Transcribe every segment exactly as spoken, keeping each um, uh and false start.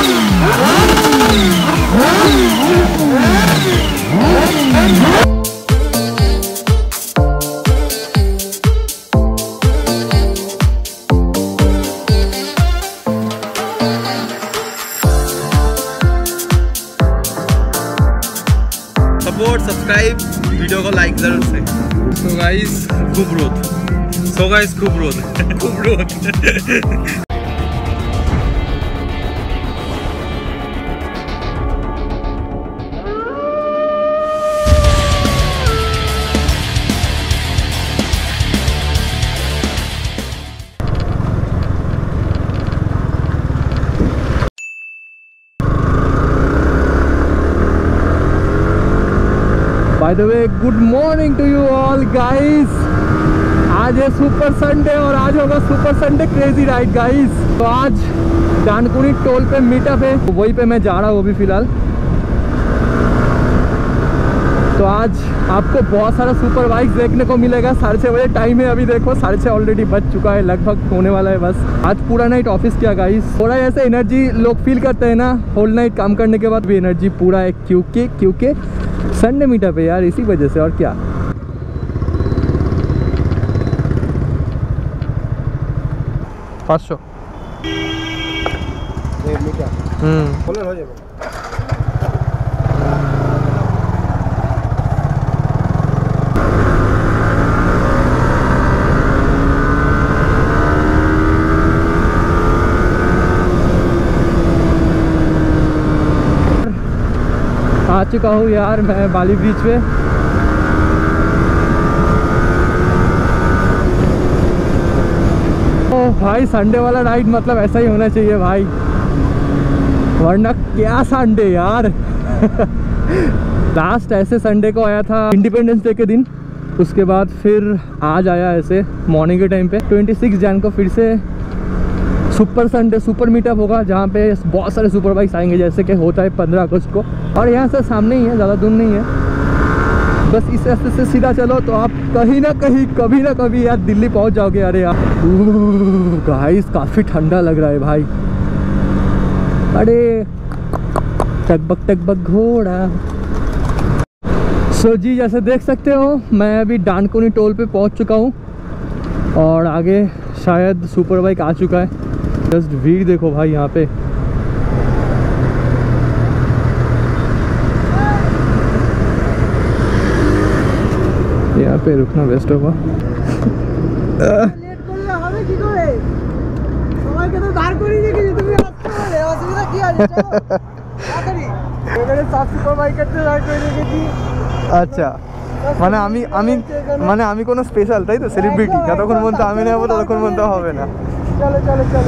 Support, subscribe, video को like जरूर से। सो गाइस खूब रोद, सो गाइस खूब रोद खूब रोद। By the way good morning to you all guys. आज है सुपर संडे और आज होगा super Sunday crazy ride guys. तो आज डानकुनी टोल पे मीटअप है, तो वहीं पे मैं जा रहा हूँ अभी फिलहाल। तो आज आपको बहुत सारा सुपर बाइक्स देखने को मिलेगा। साढ़े छः बजे टाइम है, अभी देखो साढ़े छः ऑलरेडी बज चुका है, लगभग होने वाला है बस। आज पूरा नाइट ऑफिस किया गाइस। थोड़ा ऐसे एनर्जी लोग फील करते हैं ना होल नाइट काम करने के बाद भी, एनर्जी पूरा है क्योंकि क्योंकि संडे मीटअप है यार, इसी वजह से। और क्या फर्स्ट शो हम्म हो जाएगा। आ चुका हूँ यार मैं बाली ब्रिज पे। ओ भाई संडे वाला राइड मतलब ऐसा ही होना चाहिए भाई, वरना क्या संडे यार। लास्ट ऐसे संडे को आया था इंडिपेंडेंस डे के दिन, उसके बाद फिर आज आया ऐसे मॉर्निंग के टाइम पे। छब्बीस जन को फिर से सुपर संडे सुपर मीटअप होगा, जहाँ पे बहुत सारे सुपर बाइक्स आएंगे जैसे कि होता है पंद्रह अगस्त को। और यहाँ से सामने ही है, ज़्यादा दूर नहीं है, बस इस रास्ते से सीधा चलो तो आप कहीं ना कहीं कभी ना कभी यार दिल्ली पहुँच जाओगे। अरे यार गाइस काफ़ी ठंडा लग रहा है भाई। अरे टकबक टकबक घोड़ा। सो जी जैसे देख सकते हो मैं अभी डानकुनी टोल पे पहुँच चुका हूँ और आगे शायद सुपर बाइक आ चुका है। जस्ट भीड़ देखो भाई यहाँ पे। यहाँ पे रुकना बेस्ट होगा। अच्छा মানে আমি আমি মানে আমি কোনো স্পেশাল তাই তো সেলিব্রিটি, যতক্ষণ পর্যন্ত আমি নেব ততক্ষণ পর্যন্ত হবে না। চলো চলো চলো।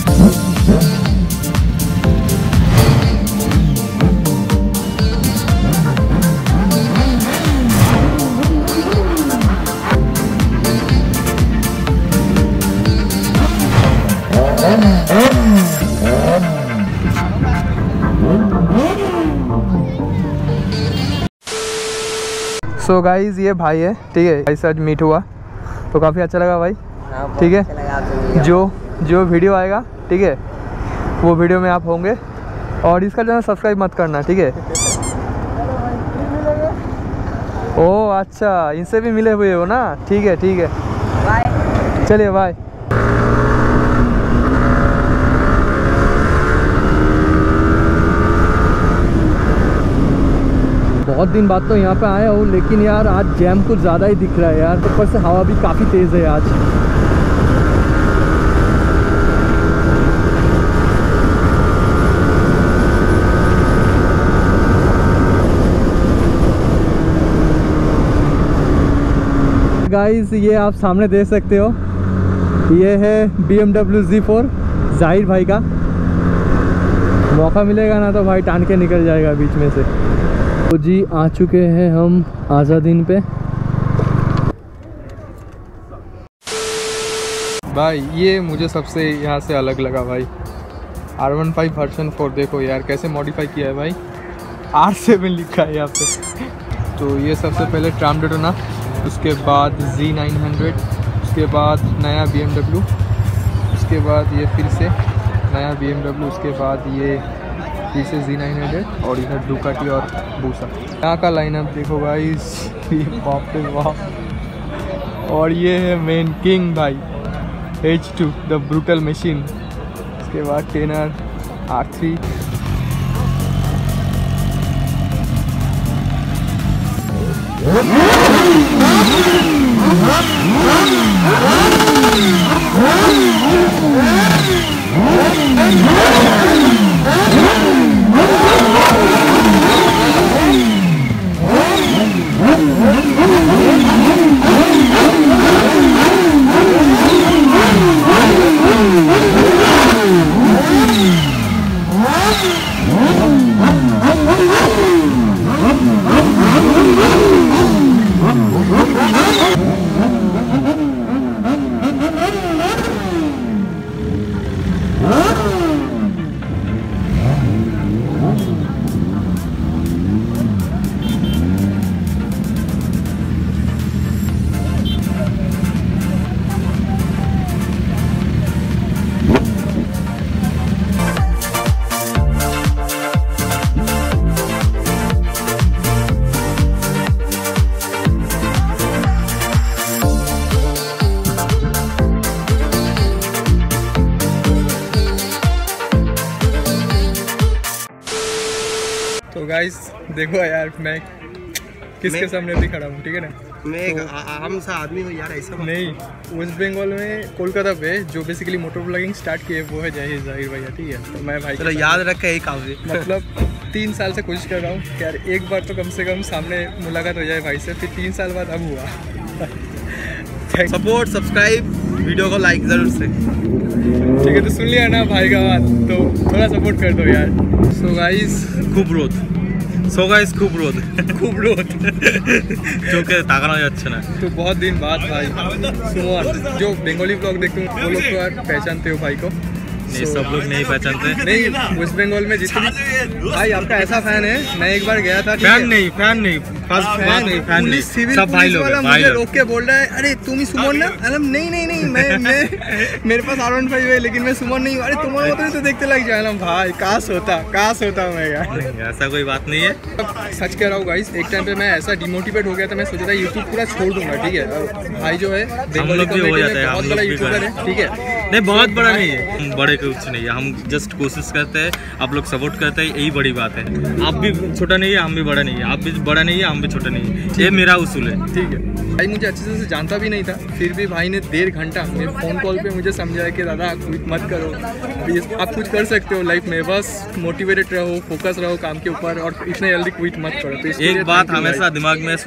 सो so गाइज ये भाई है, ठीक है, भाई से आज मीट हुआ तो काफ़ी अच्छा लगा भाई। ठीक है, जो जो वीडियो आएगा ठीक है वो वीडियो में आप होंगे और इसका चैनल सब्सक्राइब मत करना, ठीक है। ओह अच्छा, इनसे भी मिले हुए हो ना, ठीक है ठीक है, बाय। चलिए बाय। बहुत दिन बाद तो यहाँ पे आया हूँ, लेकिन यार आज जैम कुछ ज़्यादा ही दिख रहा है यार। ऊपर से हवा भी काफ़ी तेज़ है आज। गाइस ये आप सामने देख सकते हो, ये है B M W Z four जाहिर भाई का। मौका मिलेगा ना तो भाई टान के निकल जाएगा बीच में से। तो जी आ चुके हैं हम आज़ादीन पे। भाई ये मुझे सबसे यहाँ से अलग लगा भाई, R one five version four. देखो यार कैसे मॉडिफाई किया है भाई, आर सेवन लिखा है यहाँ पे। तो ये सबसे पहले ट्राम डेटोना, उसके बाद जी नाइन हंड्रेड, उसके बाद नया बी एम डब्ल्यू, उसके बाद ये फिर से नया बी एम डब्ल्यू, उसके बाद ये फिर से जी नाइन हंड्रेड और इधर डुकाटी और बूसा। यहाँ का लाइनअप देखो गाइस, ये बाप रे बाप। और ये है मेन किंग भाई, H two the brutal machine. उसके बाद टेनर आर थ्री। तो गाइस देखो यार, मैं किसके सामने भी खड़ा हूँ, ठीक है ना। मैं एक आम सा आदमी हूँ यार, ऐसा नहीं, वेस्ट बंगाल में कोलकाता पे जो बेसिकली मोटर ब्लॉगिंग स्टार्ट किए वो है जाहिर जाहिर भैया, ठीक है। तो मैं भाई चलो याद रख के यही काम है। मतलब तीन साल से कोशिश कर रहा हूँ कि यार एक बार तो कम से कम सामने मुलाकात हो जाए भाई से, फिर तीन साल बाद अब हुआ। सपोर्ट, सब्सक्राइब, वीडियो को लाइक जरूर से, ठीक है। तो सुन लिया ना भाई का बात, तो थोड़ा सपोर्ट कर दो यार। सो गाइस खूब रोद सो गाइस खूब रोद खूब रोद চোখে তাকানো যাচ্ছে না। तो बहुत दिन बाद भाई सुमन, जो बंगाली ब्लॉग देखते हो वो लोग तो यार पहचानते हो भाई को। नहीं, सब लोग नहीं पहचानते। नहीं, वेस्ट बंगाल में जितने भी भाई आपका ऐसा फैन है, मैं एक बार गया था, फैन नहीं फैन नहीं फर्स्ट फैन नहीं फैन नहीं, सब भाई लोग हैं। मुझे रोक के बोल रहा है, अरे तुम ही सुमन ना। अरे नहीं नहीं नहीं, मैं मैं मेरे पास आर वन फाइव है लेकिन मैं सुमन नहीं हूँ। अरे तुम्हारा मतलब तो देखते लग जाए ना भाई, काश होता काश होता मैं यार। ऐसा कोई बात नहीं है, सच कह रहा हूँ गाइस। एक टाइम पे मैं ऐसा डिमोटिवेट हो गया था, मैं सोचा था यूट्यूब पूरा छोड़ दूंगा, ठीक है। और भाई जो है बंगाली कम्युनिटी में बहुत बड़ा यूट्यूबर है, ठीक है। नहीं बहुत बड़ा नहीं है, बड़े कुछ नहीं है, हम जस्ट कोशिश करते हैं, आप लोग सपोर्ट करते हैं, यही बड़ी बात है। आप भी छोटा नहीं है, हम भी बड़ा नहीं है, आप भी बड़ा नहीं है, हम भी छोटा नहीं है, ये मेरा उसूल है, ठीक है। भाई मुझे अच्छे से जानता भी नहीं था, फिर भी भाई ने डेढ़ घंटा मेरे फ़ोन कॉल पे मुझे समझाया कि दादा क्विट मत करो, आप कुछ कर सकते हो लाइफ में, बस मोटिवेटेड रहो, फोकस रहो काम के ऊपर, और इतने जल्दी क्विट मत करो। तो एक बात हमेशा दिमाग में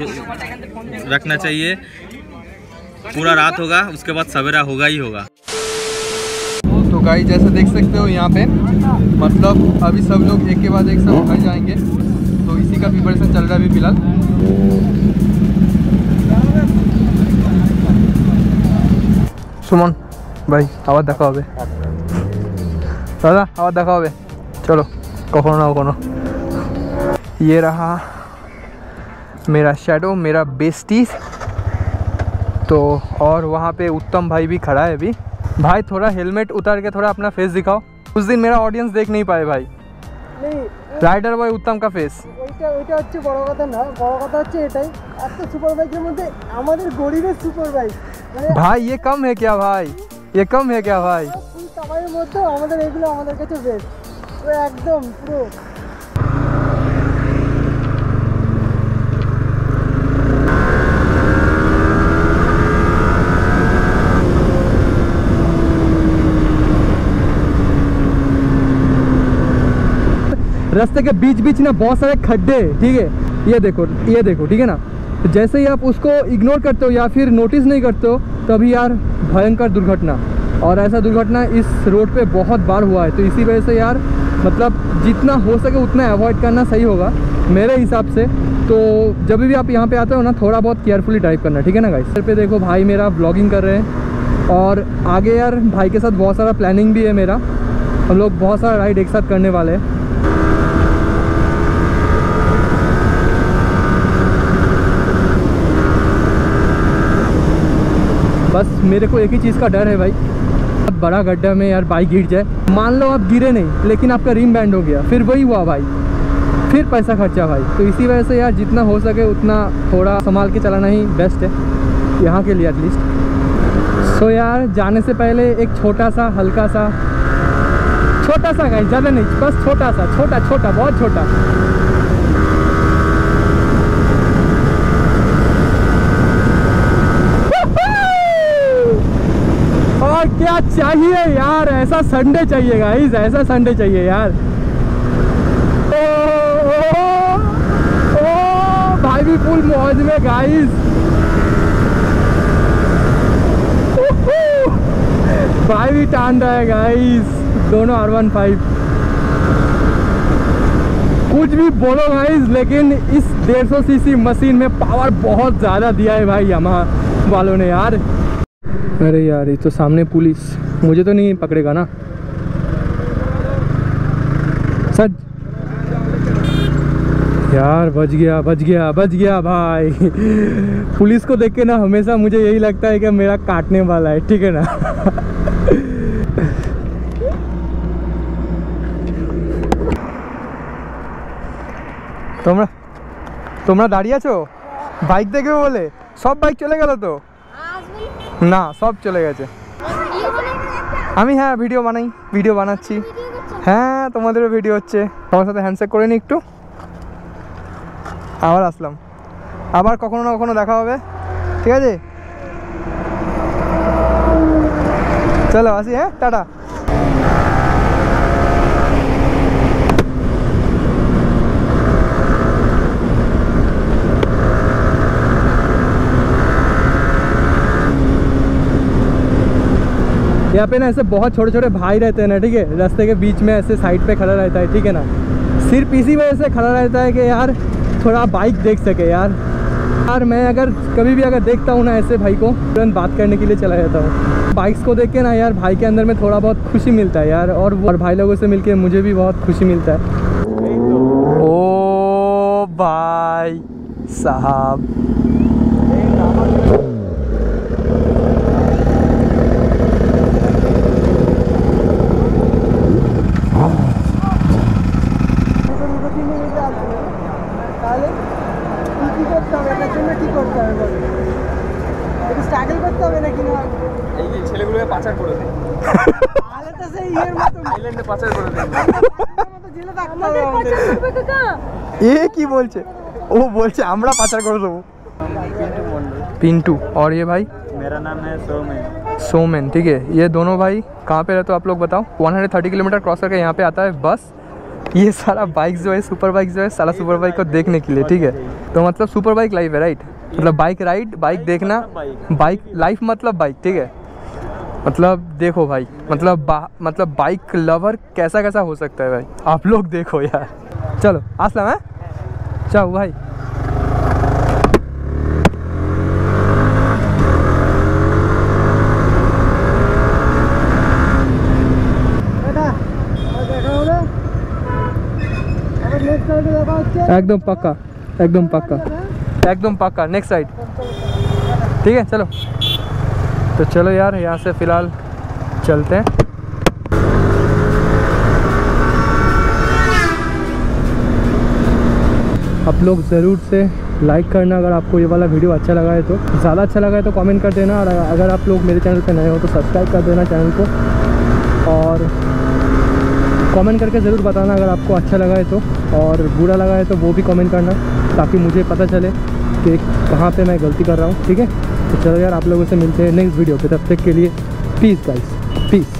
रखना चाहिए, पूरा रात होगा उसके बाद सवेरा होगा ही होगा। तो गाइस जैसे देख सकते हो यहाँ पे, मतलब अभी सब लोग एक के बाद एक सब घर जाएंगे, तो इसी का प्रिपरेशन चल रहा है अभी फिलहाल। सुमन भाई आवाज देखा হবে दादा, आवाज देखा হবে, चलो कखनो ना कखनो। ये रहा मेरा शैडो, मेरा बेस्टी। तो और वहाँ पे उत्तम भाई भी खड़ा है अभी। भाई थोड़ा हेलमेट उतार के थोड़ा अपना फेस दिखाओ, उस दिन मेरा ऑडियंस देख नहीं पाए भाई। नहीं, রাইডার বয় উত্তম का फेस। ওইটা ওইটা হচ্ছে বড় কথা না, বড় কথা হচ্ছে এটাই, এত সুপার বাইকের মধ্যে আমাদের গরিবের সুপার বাইক মানে भाई ये कम है क्या भाई, ये कम है क्या भाई। ফুল টাকার মধ্যে আমাদের এগুলো আমাদের কাছে বেস্ট, তো একদম পুরো। रास्ते के बीच बीच ना बहुत सारे खड्डे, ठीक है। ये देखो ये देखो, ठीक है ना। तो जैसे ही आप उसको इग्नोर करते हो या फिर नोटिस नहीं करते हो, तभी यार भयंकर दुर्घटना। और ऐसा दुर्घटना इस रोड पे बहुत बार हुआ है, तो इसी वजह से यार मतलब जितना हो सके उतना अवॉइड करना सही होगा मेरे हिसाब से। तो जब भी आप यहाँ पे आते हो ना, थोड़ा बहुत केयरफुली ड्राइव करना, ठीक है ना गाइस। इधर पे देखो भाई मेरा ब्लॉगिंग कर रहे हैं, और आगे यार भाई के साथ बहुत सारा प्लानिंग भी है मेरा, हम लोग बहुत सारा राइड एक साथ करने वाले हैं। बस मेरे को एक ही चीज़ का डर है भाई, बड़ा गड्ढा में यार बाइक गिर जाए, मान लो आप गिरे नहीं लेकिन आपका रिम बैंड हो गया, फिर वही हुआ भाई, फिर पैसा खर्चा भाई। तो इसी वजह से यार जितना हो सके उतना थोड़ा संभाल के चलाना ही बेस्ट है यहाँ के लिए एटलीस्ट। सो यार जाने से पहले एक छोटा सा हल्का सा छोटा सा गाइस, ज़्यादा नहीं, बस छोटा सा, छोटा छोटा बहुत छोटा। और क्या चाहिए यार, ऐसा संडे चाहिए गाइस, ऐसा संडे चाहिए यार। ओ, ओ, ओ, भाई भी फुल मौज में गाइस, भाई भी टान रहा है गाइस, दोनों आर वन फाइव। कुछ भी बोलो गाइस, लेकिन इस डेढ़ सौ सीसी मशीन में पावर बहुत ज़्यादा दिया है भाई यामाहा वालों ने यार। अरे यार ये तो सामने पुलिस, मुझे तो नहीं पकड़ेगा ना सर। यार बच गया बच गया बच गया भाई। पुलिस को देख के ना हमेशा मुझे यही लगता है कि मेरा काटने वाला है, ठीक है ना। তোমরা তোমরা দাঁড়িয়ে আছো বাইক দেখবে বলে? সব বাইক চলে গেল তো? না সব চলে গেছে। আমি হ্যাঁ ভিডিও বানাই, ভিডিও বানাচ্ছি। হ্যাঁ তোমাদেরও ভিডিও হচ্ছে, তোমার সাথে হ্যান্ডশেক করে নি একটু, আবার আসলাম। আবার কখনো না কখনো দেখা হবে, ঠিক আছে? চলো আসি, হ্যাঁ টাটা। यहाँ पे ना ऐसे बहुत छोटे छोटे भाई रहते हैं ना, ठीक है, रास्ते के बीच में ऐसे साइड पे खड़ा रहता है, ठीक है ना। सिर्फ इसी वजह से खड़ा रहता है कि यार थोड़ा बाइक देख सके यार। यार मैं अगर कभी भी अगर देखता हूँ ना ऐसे भाई को, तुरंत बात करने के लिए चला जाता हूँ। बाइक्स को देख के ना यार भाई के अंदर में थोड़ा बहुत खुशी मिलता है यार, और और भाई लोगों से मिलके मुझे भी बहुत खुशी मिलता है। ओ भाई साहब, ये की बोलছে वो बोलছে আমরা পাচার করে দেবো। पिंटू और ये भाई मेरा नाम है सोमेन। सोमेन, ठीक है। ये दोनों भाई कहाँ पे रहते हो आप लोग बताओ? एक सौ तीस किलोमीटर क्रॉस करके यहाँ पे आता है बस। ये सारा बाइक जो है सुपर बाइक जो है सारा सुपर बाइक को देखने के लिए, ठीक है। तो मतलब सुपर बाइक लाइफ है, राइट? मतलब बाइक राइड, बाइक देखना, बाइक लाइफ मतलब बाइक, ठीक है। मतलब देखो भाई, मतलब मतलब बाइक लवर कैसा कैसा हो सकता है भाई, आप लोग देखो यार। चलो असलम है, चाहो भाई। एकदम पक्का, एकदम पक्का, एकदम पक्का, नेक्स्ट राइड, ठीक है। चलो तो चलो यार यहाँ से फ़िलहाल चलते हैं। आप लोग ज़रूर से लाइक करना अगर आपको ये वाला वीडियो अच्छा लगा है तो, ज़्यादा अच्छा लगा है तो कमेंट कर देना, और अगर आप लोग मेरे चैनल पे नए हो तो सब्सक्राइब कर देना चैनल को, और कमेंट करके ज़रूर बताना अगर आपको अच्छा लगा है तो, और बुरा लगा है तो वो भी कमेंट करना, ताकि मुझे पता चले कि कहाँ पे मैं गलती कर रहा हूँ, ठीक है। तो चलो यार आप लोगों से मिलते हैं नेक्स्ट वीडियो पे, तब तक के लिए पीस गाइस, पीस।